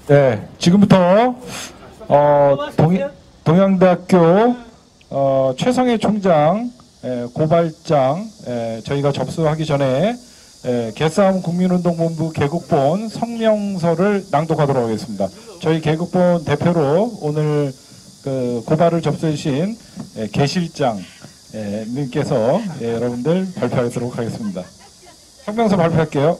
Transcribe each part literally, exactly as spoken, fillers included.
네, 지금부터 어, 동, 동양대학교 어, 최성해 총장 에, 고발장 에, 저희가 접수하기 전에 에, 개싸움 국민운동본부 개국본 성명서를 낭독하도록 하겠습니다. 저희 개국본 대표로 오늘 그 고발을 접수해 주신 에, 개 실장 에, 님께서 예, 여러분들 발표하도록 하겠습니다. 성명서 발표할게요.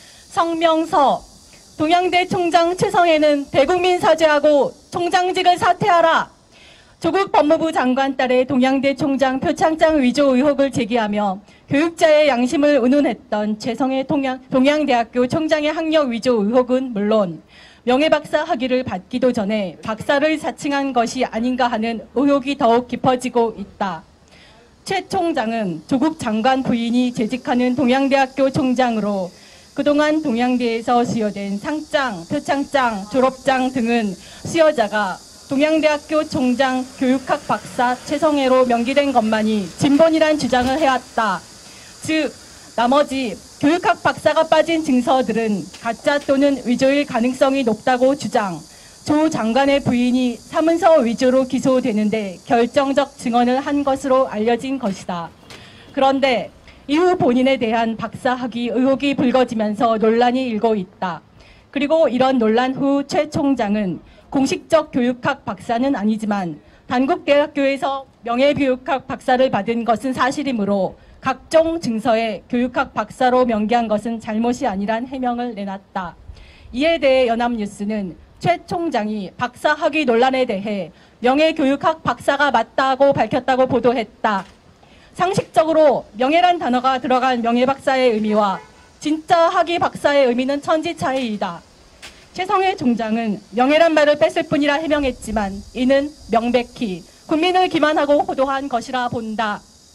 성명서. 동양대 총장 최성해는 대국민 사죄하고 총장직을 사퇴하라. 조국 법무부 장관 딸의 동양대 총장 표창장 위조 의혹을 제기하며 교육자의 양심을 운운했던 최성해 동양, 동양대학교 총장의 학력 위조 의혹은 물론 명예박사 학위를 받기도 전에 박사를 사칭한 것이 아닌가 하는 의혹이 더욱 깊어지고 있다. 최 총장은 조국 장관 부인이 재직하는 동양대학교 총장으로 그동안 동양대에서 수여된 상장, 표창장, 졸업장 등은 수여자가 동양대학교 총장 교육학 박사 최성해로 명기된 것만이 진본이란 주장을 해왔다. 즉, 나머지 교육학 박사가 빠진 증서들은 가짜 또는 위조일 가능성이 높다고 주장, 조 장관의 부인이 사문서 위조로 기소되는데 결정적 증언을 한 것으로 알려진 것이다. 그런데 이후 본인에 대한 박사 학위 의혹이 불거지면서 논란이 일고 있다. 그리고 이런 논란 후 최 총장은 공식적 교육학 박사는 아니지만 단국대학교에서 명예교육학 박사를 받은 것은 사실이므로 각종 증서에 교육학 박사로 명기한 것은 잘못이 아니란 해명을 내놨다. 이에 대해 연합뉴스는 최 총장이 박사 학위 논란에 대해 명예교육학 박사가 맞다고 밝혔다고 보도했다. 상식적으로 명예란 단어가 들어간 명예박사의 의미와 진짜 학위 박사의 의미는 천지 차이이다. 최성해 총장은 명예란 말을 뺐을 뿐이라 해명했지만 이는 명백히 국민을 기만하고 호도한 것이라 본다.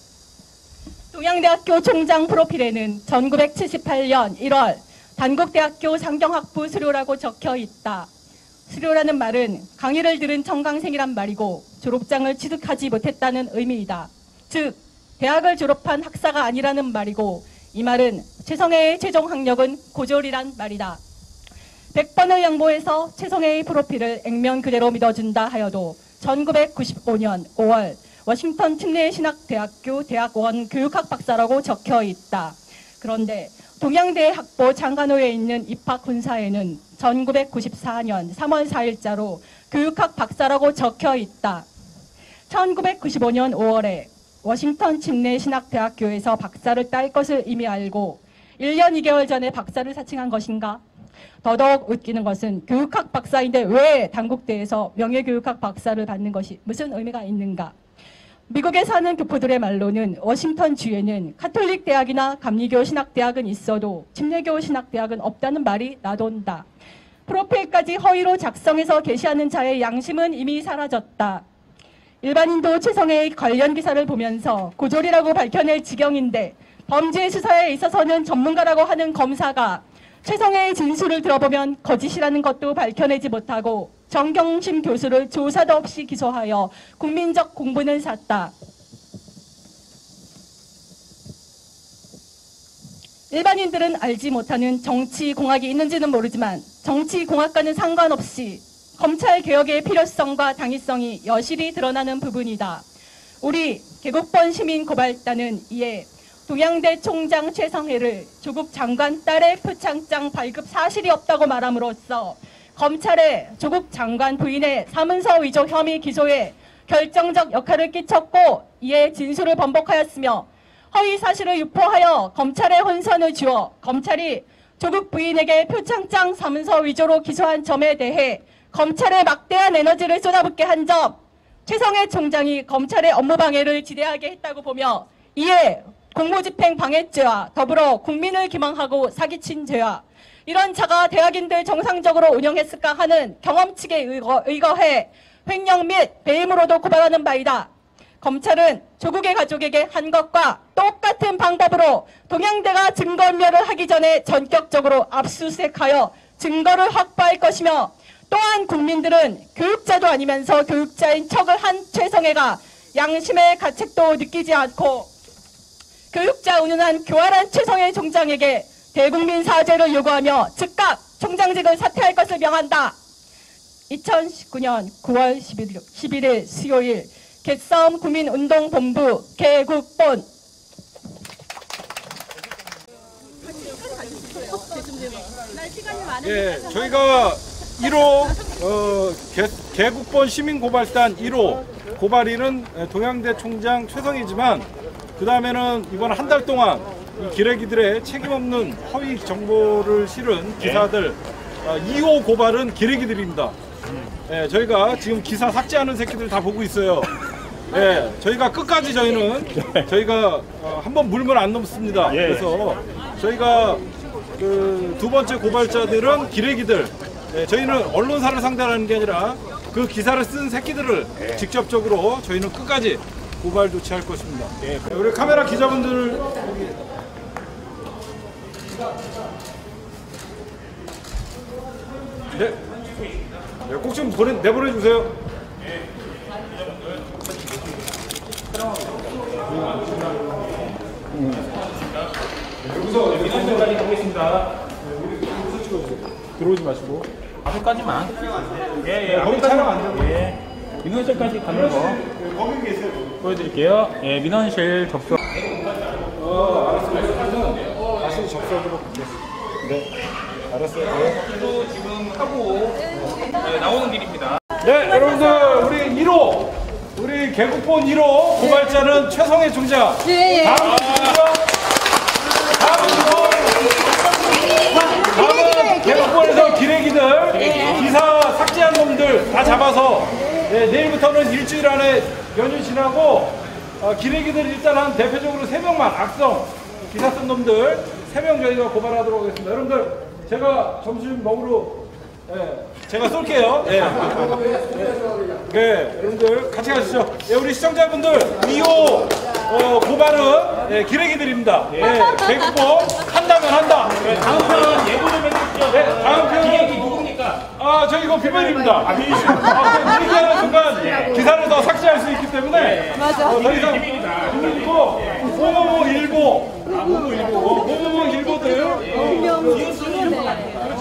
동양대학교 총장 프로필에는 천구백칠십팔 년 일월 단국대학교 상경학부 수료라고 적혀 있다. 수료라는 말은 강의를 들은 청강생이란 말이고 졸업장을 취득하지 못했다는 의미이다. 즉, 대학을 졸업한 학사가 아니라는 말이고 이 말은 최성해의 최종 학력은 고졸이란 말이다. 백 번을 양보해서 최성해의 프로필을 액면 그대로 믿어준다 하여도 천구백구십오 년 오월 워싱턴 틴레이 신학대학교 대학원 교육학 박사라고 적혀 있다. 그런데 동양대 학부 장관호에 있는 입학훈사에는 천구백구십사 년 삼월 사일자로 교육학 박사라고 적혀 있다. 천구백구십오 년 오월에 워싱턴 틴레이 신학대학교에서 박사를 딸 것을 이미 알고 일 년 이 개월 전에 박사를 사칭한 것인가? 더더욱 웃기는 것은 교육학 박사인데 왜 단국대에서 명예교육학 박사를 받는 것이 무슨 의미가 있는가? 미국에 사는 교포들의 말로는 워싱턴 주에는 카톨릭 대학이나 감리교 신학대학은 있어도 침례교 신학대학은 없다는 말이 나돈다. 프로필까지 허위로 작성해서 게시하는 자의 양심은 이미 사라졌다. 일반인도 최성해의 관련 기사를 보면서 고졸이라고 밝혀낼 지경인데 범죄 수사에 있어서는 전문가라고 하는 검사가 최성해의 진술을 들어보면 거짓이라는 것도 밝혀내지 못하고 정경심 교수를 조사도 없이 기소하여 국민적 공분을 샀다. 일반인들은 알지 못하는 정치공학이 있는지는 모르지만 정치공학과는 상관없이 검찰개혁의 필요성과 당위성이 여실히 드러나는 부분이다. 우리 개국본 시민고발단은 이에 동양대 총장 최성해를 조국 장관 딸의 표창장 발급 사실이 없다고 말함으로써 검찰에 조국 장관 부인의 사문서 위조 혐의 기소에 결정적 역할을 끼쳤고 이에 진술을 번복하였으며 허위 사실을 유포하여 검찰에 혼선을 주어 검찰이 조국 부인에게 표창장 사문서 위조로 기소한 점에 대해 검찰에 막대한 에너지를 쏟아붓게 한 점, 최성해 총장이 검찰의 업무방해를 지대하게 했다고 보며 이에 공무집행 방해죄와 더불어 국민을 기망하고 사기친 죄와 이런 자가 대학인들 정상적으로 운영했을까 하는 경험칙에 의거, 의거해 횡령 및 배임으로도 고발하는 바이다. 검찰은 조국의 가족에게 한 것과 똑같은 방법으로 동양대가 증거인멸을 하기 전에 전격적으로 압수수색하여 증거를 확보할 것이며 또한 국민들은 교육자도 아니면서 교육자인 척을 한 최성해가 양심의 가책도 느끼지 않고 교육자 운운한 교활한 최성해 총장에게 대국민 사죄를 요구하며 즉각 총장직을 사퇴할 것을 명한다. 이천십구 년 구월 십일 일 수요일 개싸움 국민운동본부 개국본. 예, 저희가 일 호 어, 개, 개국본 시민고발단 일 호 고발인은 동양대 총장 최성희지만 그 다음에는 이번 한 달 동안 이 기레기들의 책임없는 허위 정보를 실은 기사들 어, 이 호 고발은 기레기들입니다. 예, 저희가 지금 기사 삭제하는 새끼들 다 보고 있어요. 예, 저희가 끝까지 저희는 저희가 어, 한번 물면 안 넘습니다. 그래서 저희가 그 두 번째 고발자들은 기레기들. 예, 저희는 언론사를 상대하는 게 아니라 그 기사를 쓴 새끼들을 직접적으로 저희는 끝까지 고발 조치할 것입니다. 예, 우리 카메라 기자분들 여기. 네, 네, 꼭 좀 보내 내보내 주세요. 여기서 민원실까지 가겠습니다. 들어오지 마시고. 앞에까지만. 예, 예. 거기 촬영 안 되고. 예. 민원실까지 가는 거 거기 계세요. 보여드릴게요. 예, 민원실 접수. 어, 알았어요. 다시 접수하도록 하겠습니다. 네, 알았어요. 또 지금 하고 네, 나오는 길입니다. 네, 여러분들 우리 일 호 우리 개국본 일 호 고발자는 최성희 총장. 예, 예. 다음 분이죠. 다음 분. 다음은 개국본에서 기레기들 기사 삭제한 놈들 다 잡아서 네, 내일부터는 일주일 안에 연휴 지나고 어, 기레기들 일단 한 대표적으로 세 명만 악성 기사 쓴 놈들 세 명 저희가 고발하도록 하겠습니다. 여러분들 제가 점심 먹으러 예, 제가 쏠게요. 예. 네, 여러분들 같이 가시죠. 예, 우리 시청자분들 이 호 어, 고발은 예, 기레기들입니다. 예, 개국본 한다면 한다. 다음 편 예고 좀 해주시죠. 네, 다음 편 기획이 누굽니까? 아, 저 이거 비밀입니다. 아, 비밀이죠. 아, 비밀하는 순간 기사를 더 삭제할 수 있기 때문에 맞아. 어, 더 이상 비밀이고 모모모 일보, 모모모 일보, 모모모 일보들.